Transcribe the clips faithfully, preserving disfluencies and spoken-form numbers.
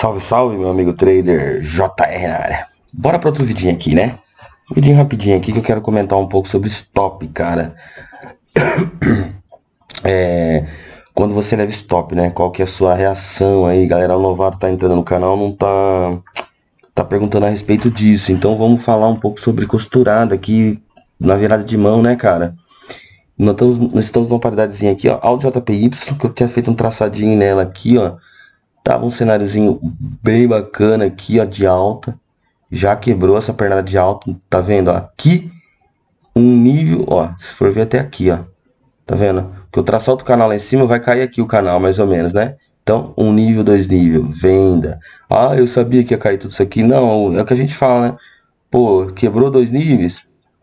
Salve, salve, meu amigo trader J R na área. Bora para outro vidinho aqui, né? Um vidinho rapidinho aqui que eu quero comentar um pouco sobre stop, cara. É, quando você leva stop, né? Qual que é a sua reação aí? Galera, o novato tá entrando no canal, não tá, tá perguntando a respeito disso. Então vamos falar um pouco sobre costurada aqui na virada de mão, né, cara? Nós estamos, nós estamos numa paridadezinha aqui, ó. Alto J P Y, que eu tinha feito um traçadinho nela aqui, ó. Tava um cenáriozinho bem bacana aqui, ó, de alta. Já quebrou essa pernada de alta, tá vendo? Ó, aqui, um nível, ó, se for ver até aqui, ó. Tá vendo? Que eu traçar outro canal lá em cima, vai cair aqui o canal, mais ou menos, né? Então, um nível, dois nível, venda. Ah, eu sabia que ia cair tudo isso aqui. Não, é o que a gente fala, né? Pô, quebrou dois níveis,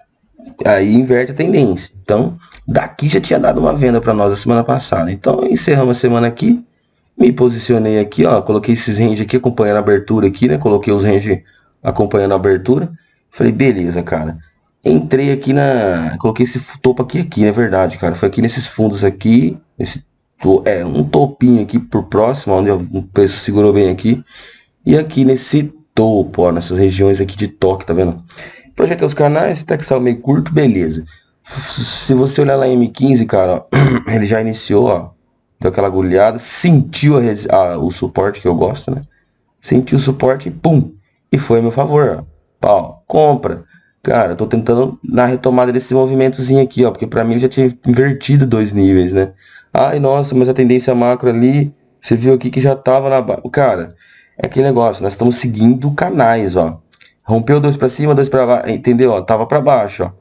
aí inverte a tendência. Então, daqui já tinha dado uma venda para nós a semana passada. Então, encerramos a semana aqui. Me posicionei aqui, ó, coloquei esses range aqui, acompanhando a abertura aqui, né? Coloquei os range acompanhando a abertura. Falei, beleza, cara. Entrei aqui na... Coloquei esse topo aqui, aqui, é verdade, cara. Foi aqui nesses fundos aqui, esse to... é, um topinho aqui por próximo, onde o preço segurou bem aqui. E aqui nesse topo, ó, nessas regiões aqui de toque, tá vendo? Projetei os canais, até que saiu meio curto, beleza. Se você olhar lá em M quinze, cara, ó, ele já iniciou, ó. Deu aquela agulhada, sentiu a res... ah, o suporte que eu gosto, né? Sentiu o suporte e pum! E foi a meu favor, ó. Pau, compra. Cara, eu tô tentando na retomada desse movimentozinho aqui, ó. Porque pra mim já tinha invertido dois níveis, né? Ai, nossa, mas a tendência macro ali, você viu aqui que já tava na base. Cara, é aquele negócio, nós estamos seguindo canais, ó. Rompeu dois pra cima, dois pra baixo, entendeu? Ó, tava pra baixo, ó.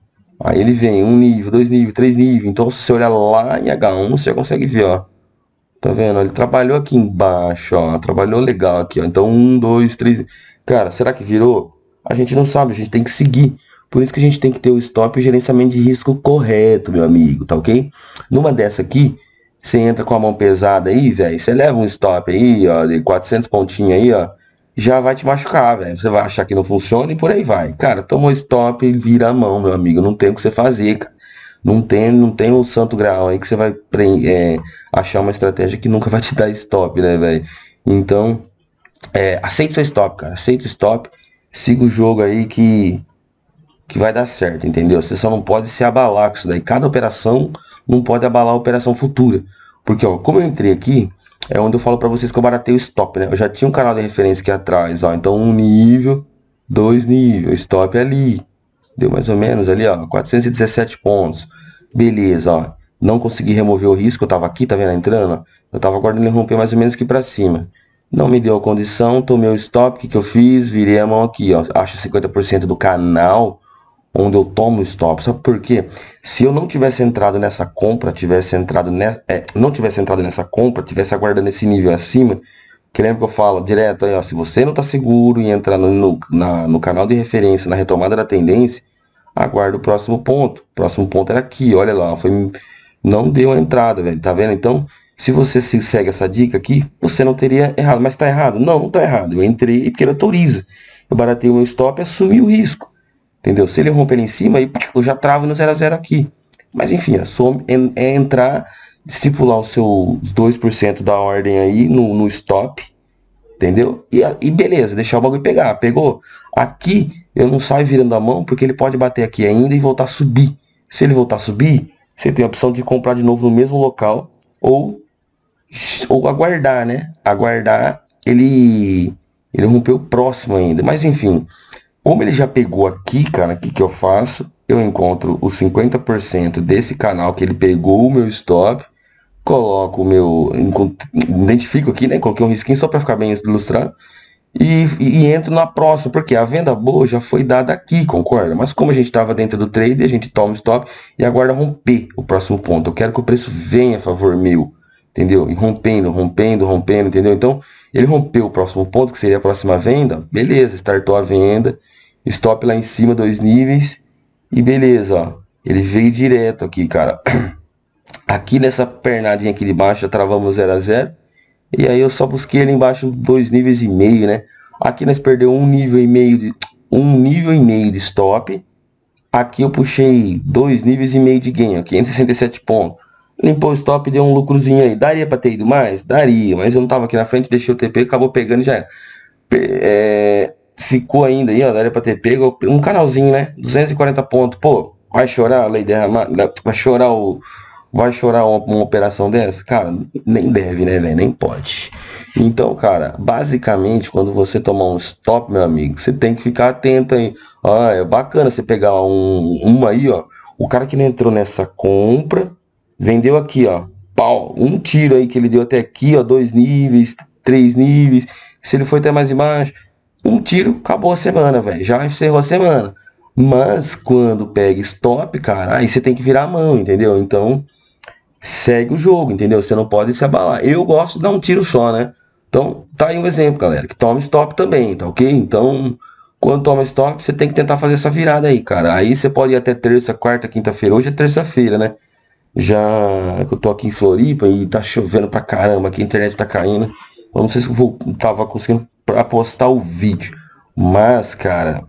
Aí ele vem, um nível, dois níveis, três níveis. Então, se você olhar lá em H um, você já consegue ver, ó. Tá vendo? Ele trabalhou aqui embaixo, ó. Trabalhou legal aqui, ó. Então, um, dois, três... Cara, será que virou? A gente não sabe, a gente tem que seguir. Por isso que a gente tem que ter o stop e o gerenciamento de risco correto, meu amigo, tá ok? Numa dessa aqui, você entra com a mão pesada aí, velho. Você leva um stop aí, ó, de quatrocentos pontinhos aí, ó. Já vai te machucar, velho. Você vai achar que não funciona e por aí vai. Cara, toma o stop e vira a mão, meu amigo. Não tem o que você fazer, cara. Não tem, não tem o santo grau aí que você vai é, achar uma estratégia que nunca vai te dar stop, né, velho? Então, é, aceita seu stop, cara. Aceita o stop. Siga o jogo aí que, que vai dar certo, entendeu? Você só não pode se abalar com isso daí. Cada operação não pode abalar a operação futura. Porque, ó, como eu entrei aqui... É onde eu falo pra vocês que eu baratei o stop, né? Eu já tinha um canal de referência aqui atrás, ó. Então, um nível, dois níveis, stop ali. Deu mais ou menos ali, ó, quatrocentos e dezessete pontos. Beleza, ó. Não consegui remover o risco, eu tava aqui, tá vendo, entrando, ó. Eu tava aguardando ele romper mais ou menos aqui pra cima. Não me deu a condição, tomei o stop, o que que eu fiz? Virei a mão aqui, ó. Acho cinquenta por cento do canal onde eu tomo o stop. Sabe por quê? Se eu não tivesse entrado nessa compra, tivesse entrado nessa, é, não tivesse entrado nessa compra, tivesse aguardando esse nível acima, que lembra que eu falo direto aí, ó, se você não tá seguro em entrar no, no, na, no canal de referência, na retomada da tendência, aguarda o próximo ponto. O próximo ponto era aqui, olha lá, foi, não deu a entrada, velho, tá vendo? Então, se você se segue essa dica aqui, você não teria errado. Mas tá errado? Não, não tá errado. Eu entrei porque ele autoriza. Eu baratei o meu stop e assumi o risco. Entendeu? Se ele romper ali em cima, aí eu já travo no zero a zero aqui. Mas enfim, é, só, é, é entrar, estipular os seus dois por cento da ordem aí no, no stop. Entendeu? E, e beleza, deixar o bagulho pegar. Pegou? Aqui eu não saio virando a mão porque ele pode bater aqui ainda e voltar a subir. Se ele voltar a subir, você tem a opção de comprar de novo no mesmo local ou, ou aguardar, né? Aguardar ele, ele romper o próximo ainda. Mas enfim... Como ele já pegou aqui, cara, o que que eu faço? Eu encontro os cinquenta por cento desse canal que ele pegou o meu stop, coloco o meu, identifico aqui, né? Coloquei um risquinho só para ficar bem ilustrado e, e, e entro na próxima, porque a venda boa já foi dada aqui, concorda? Mas como a gente estava dentro do trade, a gente toma o stop e aguarda romper o próximo ponto. Eu quero que o preço venha a favor meu, entendeu? E rompendo, rompendo, rompendo, entendeu? Então, ele rompeu o próximo ponto, que seria a próxima venda, beleza, startou a venda. Stop lá em cima, dois níveis. E beleza, ó. Ele veio direto aqui, cara. Aqui nessa pernadinha aqui de baixo, já travamos zero a zero. E aí eu só busquei ali embaixo dois níveis e meio, né? Aqui nós perdemos um nível e meio de... Um nível e meio de stop. Aqui eu puxei dois níveis e meio de gain, ó, quinhentos e sessenta e sete pontos. limpou o stop, deu um lucrozinho aí. Daria pra ter ido mais? Daria, mas eu não tava aqui na frente, deixei o T P, acabou pegando e já era. É, ficou ainda aí, ó, daria pra ter pego um canalzinho, né? duzentos e quarenta pontos. Pô, vai chorar a lei derramada? Vai chorar o... Vai chorar uma, uma operação dessa? Cara, nem deve, né, velho? Nem pode. Então, cara, basicamente, quando você tomar um stop, meu amigo, você tem que ficar atento aí. Ah, é bacana você pegar um, uma aí, ó. O cara que não entrou nessa compra, vendeu aqui, ó. Pau, um tiro aí que ele deu até aqui, ó. Dois níveis, três níveis. Se ele foi até mais embaixo, um tiro, acabou a semana, velho. Já encerrou a semana. Mas quando pega stop, cara, aí você tem que virar a mão, entendeu? Então, segue o jogo, entendeu? Você não pode se abalar. Eu gosto de dar um tiro só, né? Então, tá aí um exemplo, galera, que toma stop também, tá ok? Então, quando toma stop, você tem que tentar fazer essa virada aí, cara. Aí você pode ir até terça, quarta, quinta-feira. Hoje é terça-feira, né? Já que eu tô aqui em Floripa e tá chovendo pra caramba, aqui a internet tá caindo. Eu não sei se eu vou, tava conseguindo pra postar o vídeo. Mas, cara,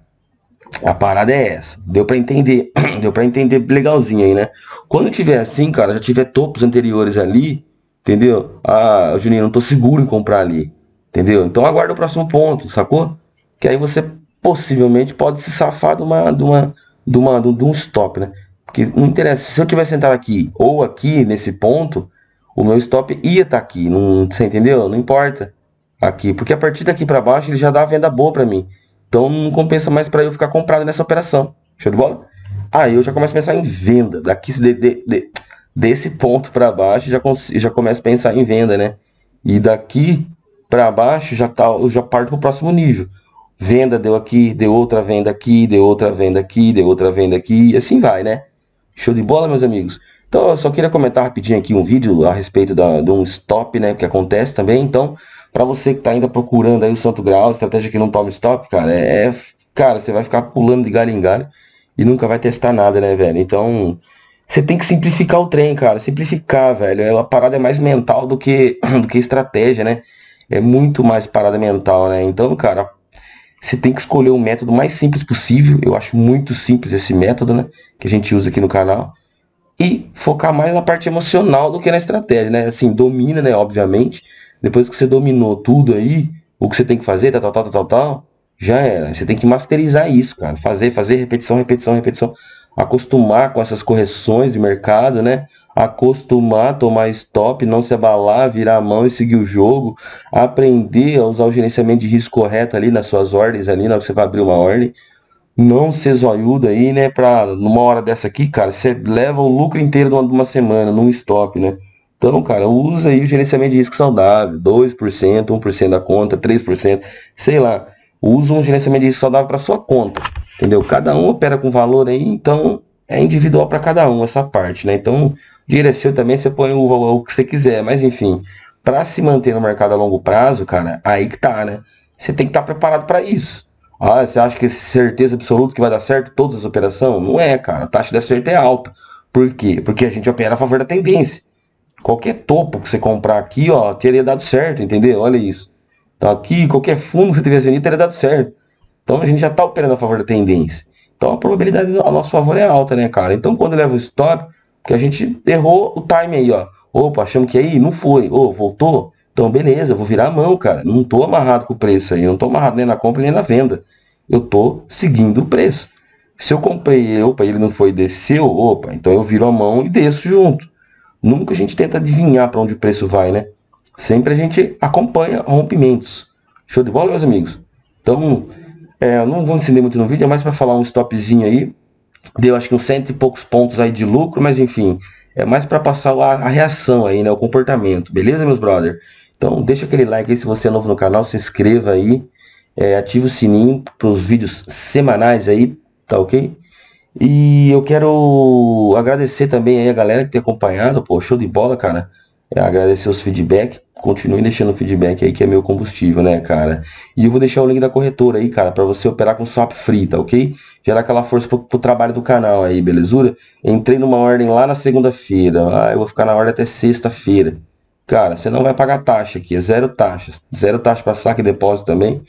a parada é essa. Deu pra entender. Deu pra entender legalzinho aí, né? Quando tiver assim, cara, já tiver topos anteriores ali, entendeu? Ah, Juninho, não tô seguro em comprar ali. Entendeu? Então aguarda o próximo ponto, sacou? Que aí você possivelmente pode se safar de uma, de uma, de uma, de um stop, né? Porque não interessa. Se eu tivesse sentado aqui ou aqui nesse ponto, o meu stop ia estar tá aqui. Não, você entendeu? Não importa. Aqui. Porque a partir daqui para baixo ele já dá a venda boa para mim. Então não compensa mais para eu ficar comprado nessa operação. Show de bola? Aí eu já começo a pensar em venda. Daqui de, de, de, desse ponto para baixo já, já começo a pensar em venda, né? E daqui para baixo já tá, eu já parto pro próximo nível. Venda deu aqui, deu outra venda aqui, deu outra venda aqui, deu outra venda aqui, e assim vai, né? Show de bola, meus amigos? Então, eu só queria comentar rapidinho aqui um vídeo a respeito da, de um stop, né? Que acontece também. Então, para você que tá ainda procurando aí o Santo Grau, estratégia que não toma stop, cara, é... Cara, você vai ficar pulando de galho em galho e nunca vai testar nada, né, velho? Então, você tem que simplificar o trem, cara. Simplificar, velho. A parada é mais mental do que, do que estratégia, né? É muito mais parada mental, né? Então, cara, você tem que escolher o método mais simples possível. Eu acho muito simples esse método, né? Que a gente usa aqui no canal. E focar mais na parte emocional do que na estratégia, né? Assim, domina, né? Obviamente. Depois que você dominou tudo aí, o que você tem que fazer, tal, tal, tal, tal, tal, já era. Você tem que masterizar isso, cara. Fazer, fazer, repetição, repetição, repetição. Acostumar com essas correções de mercado, né? Acostumar a tomar stop, não se abalar, virar a mão e seguir o jogo. Aprender a usar o gerenciamento de risco correto ali nas suas ordens, ali na hora que você vai abrir uma ordem. Não ser zoiudo aí, né? Pra numa hora dessa aqui, cara, você leva o lucro inteiro de uma, de uma semana, num stop, né? Então, cara, usa aí o gerenciamento de risco saudável. dois por cento, um por cento da conta, três por cento, sei lá. Usa um gerenciamento de risco saudável para sua conta. Entendeu? Cada um opera com valor aí, então é individual para cada um essa parte, né? Então, dinheiro é seu também, você põe o, o que você quiser. Mas, enfim, para se manter no mercado a longo prazo, cara, aí que tá, né? Você tem que estar preparado para isso. Ah, você acha que é certeza absoluta que vai dar certo todas as operações? Não é, cara. A taxa de acerto é alta. Por quê? Porque a gente opera a favor da tendência. Qualquer topo que você comprar aqui, ó, teria dado certo, entendeu? Olha isso. Tá aqui, qualquer fundo que você tivesse vendido teria dado certo. Então a gente já está operando a favor da tendência. Então a probabilidade a nosso favor é alta, né, cara? Então quando leva o stop, que a gente errou o time aí, ó. Opa, achamos que aí não foi. Ô, voltou? Então beleza, eu vou virar a mão, cara. Não tô amarrado com o preço aí. Não tô amarrado nem na compra nem na venda. Eu tô seguindo o preço. Se eu comprei, opa, ele não foi, desceu, opa, então eu viro a mão e desço junto. Nunca a gente tenta adivinhar para onde o preço vai, né? Sempre a gente acompanha rompimentos. Show de bola, meus amigos? Então, é, eu não vou ensinar muito no vídeo, é mais para falar um stopzinho aí. Deu acho que uns cento e poucos pontos aí de lucro, mas enfim, é mais para passar a, a reação aí, né? O comportamento, beleza, meus brother? Então, deixa aquele like aí se você é novo no canal, se inscreva aí, é, ative o sininho para os vídeos semanais aí, tá ok? E eu quero agradecer também aí a galera que tem acompanhado, pô, show de bola, cara. É, agradecer os feedback, continuem deixando o feedback aí que é meu combustível, né, cara. E eu vou deixar o link da corretora aí, cara, pra você operar com swap free, tá ok? Gerar aquela força pro, pro trabalho do canal aí, belezura? Entrei numa ordem lá na segunda-feira, ah, eu vou ficar na ordem até sexta-feira. Cara, você não vai pagar taxa aqui, é zero taxas, zero taxa pra saque e depósito também.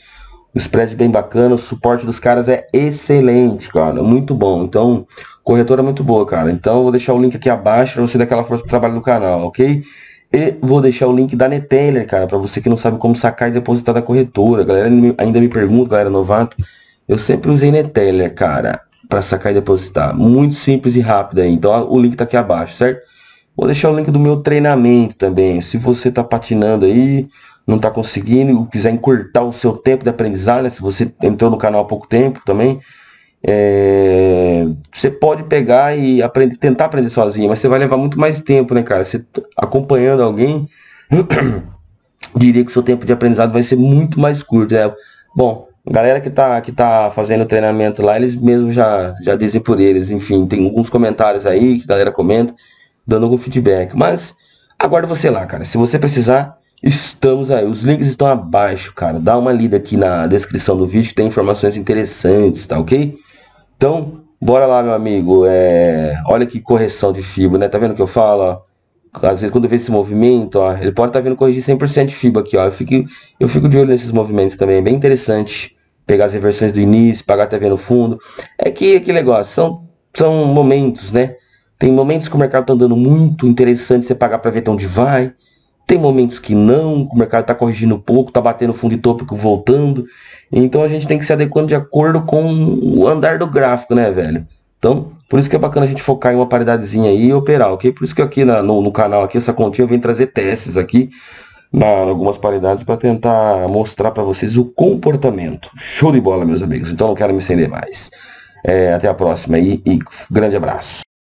O spread bem bacana, o suporte dos caras é excelente, cara, muito bom. Então, corretora muito boa, cara. Então, eu vou deixar o link aqui abaixo para você dar aquela força pro trabalho do canal, ok? E vou deixar o link da Neteller, cara, para você que não sabe como sacar e depositar da corretora. A galera ainda me pergunta, galera novata. Eu sempre usei Neteller, cara, para sacar e depositar. Muito simples e rápido aí. Então, o link tá aqui abaixo, certo? Vou deixar o link do meu treinamento também. Se você tá patinando aí, não tá conseguindo, quiser encurtar o seu tempo de aprendizado, né? Se você entrou no canal há pouco tempo também, é... você pode pegar e aprender, tentar aprender sozinho, mas você vai levar muito mais tempo, né, cara? Você acompanhando alguém, diria que o seu tempo de aprendizado vai ser muito mais curto, né? Bom, galera que tá, que tá fazendo treinamento lá, eles mesmos já, já dizem por eles, enfim, tem alguns comentários aí que a galera comenta, dando algum feedback, mas aguardo você lá, cara. Se você precisar, estamos aí, os links estão abaixo, cara. Dá uma lida aqui na descrição do vídeo que tem informações interessantes, tá ok? Então, bora lá, meu amigo. É... Olha que correção de fibra, né? Tá vendo o que eu falo, ó? Às vezes quando vê esse movimento, ó, ele pode estar tá vindo corrigir cem por cento de fibra aqui, ó. Eu fico, eu fico de olho nesses movimentos também, é bem interessante. Pegar as reversões do início, pagar até ver no fundo. É que aquele negócio, são, são momentos, né? Tem momentos que o mercado tá andando muito interessante, você pagar para ver até onde vai. Tem momentos que não, o mercado está corrigindo pouco, está batendo fundo de tópico voltando. Então a gente tem que se adequando de acordo com o andar do gráfico, né, velho? Então, por isso que é bacana a gente focar em uma paridadezinha aí e operar, ok? Por isso que aqui na, no, no canal, aqui, essa continha, eu venho trazer testes aqui, na algumas paridades, para tentar mostrar para vocês o comportamento. Show de bola, meus amigos. Então não quero me estender mais. É, até a próxima aí e grande abraço.